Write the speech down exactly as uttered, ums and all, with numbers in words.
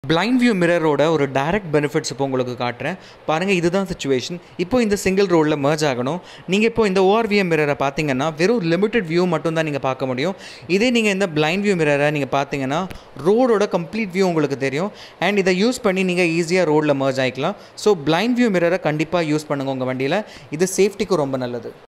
Blind view மிரரோட ஒரு direct benefits இப்போ உங்களுக்கு காட்டுறேன் பாருங்கள். இதுதான் சுச்சுவேஷன். இப்போ இந்த சிங்கிள் ரோடில் மர்ஜ் ஆகணும். நீங்கள் இப்போ இந்த ஓஆர்விஎம் மிரரை பார்த்தீங்கன்னா வெறும் லிமிட்டட் வியூ மட்டும் தான் நீங்கள் பார்க்க முடியும். இதே நீங்கள் இந்த பிளைண்ட் வியூ மிரரை நீங்கள் பார்த்தீங்கன்னா ரோடோட கம்ப்ளீட் வியூ உங்களுக்கு தெரியும். அண்ட் இதை யூஸ் பண்ணி நீங்கள் ஈஸியாக ரோடில் மர்ஜ் ஆகிக்கலாம். ஸோ பிளைண்ட் வியூ மிரரை கண்டிப்பாக யூஸ் பண்ணுங்கள் உங்கள் வண்டியில். இது சேஃப்டிக்கு ரொம்ப நல்லது.